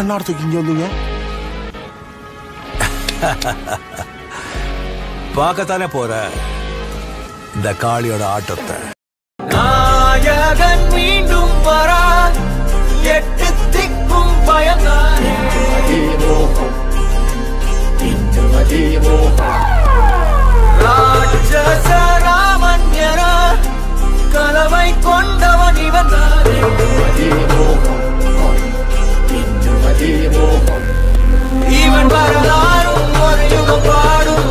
நேரத்துக்கு இங்க வந்தீங்க? பார்க்கத்தானே போற இந்த காளியோட ஆட்டத்தை. நாயகன் மீண்டும் வரா, எட்டு திக்கும் பயந்தானே. ராட்சச ராமன் என கலவை கொண்டவன் இவன் தானே. இவன் வரலாறும் ஒரு யுகம் பாடும்.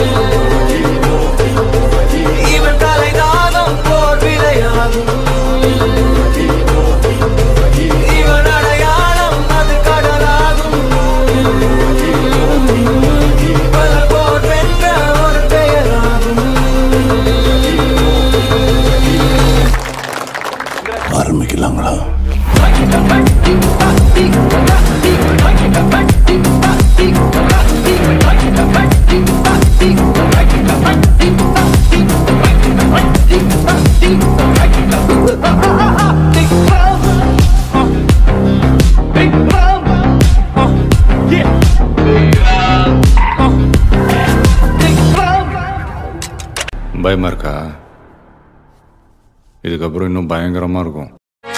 இவன் தலைதாகம் போர் விளையாடும். இவன் அடையாளம் அது கடலாகும். பல போர் வென்ற ஒரு பெயராகும். ஆரம்பிக்கலாங்களா? பயமா இருக்கா? இதுக்கப்புறம் இன்னும் பயங்கரமா இருக்கும்.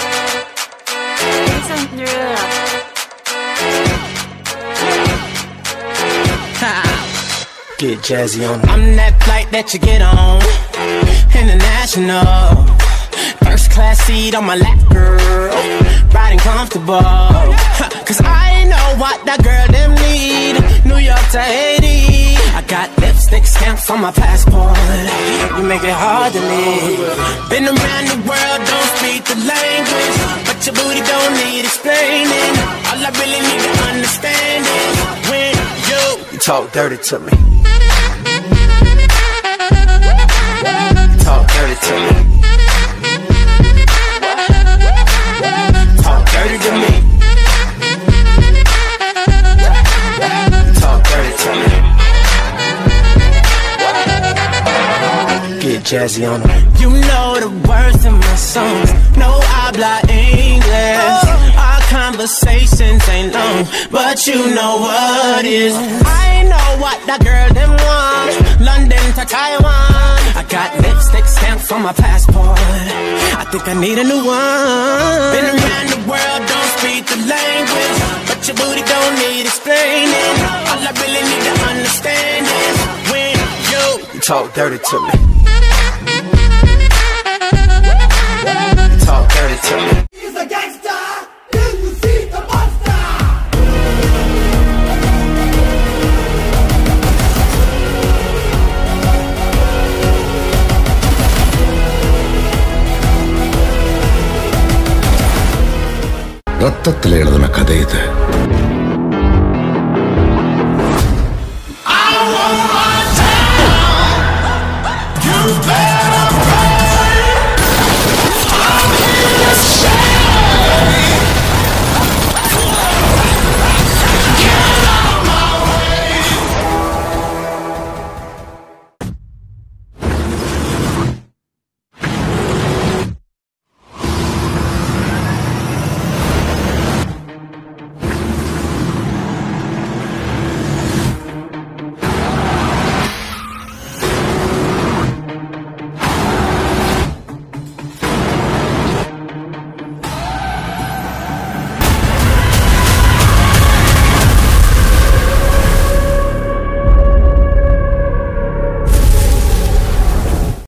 Get jazzy on. I'm that flight that you get on, international. First class seat on my lap, girl, riding comfortable. Cause I know what that girl them need. New York to Haiti, I got lipstick stamps on my passport. You make it hard to live. Been around the world, don't speak the language, but your booty don't need explaining. All I really need to understand is when you talk dirty to me. Talk dirty to me. Talk dirty to me. Talk dirty to me. Get jazzy on them. You know the words in my songs. No habla English. Our conversations ain't long, but you know what is. I know what that girl them want. London to Taiwan. I got lipstick stamps on my passport. I think I need a new one. Been around the world, don't speak the language, but your booty don't need explaining. All I really need to understand is when you talk dirty to me. Talk dirty to me. He's a gangster. Till you see the monster. ரத்தத்தில் எழுதின கதை இது.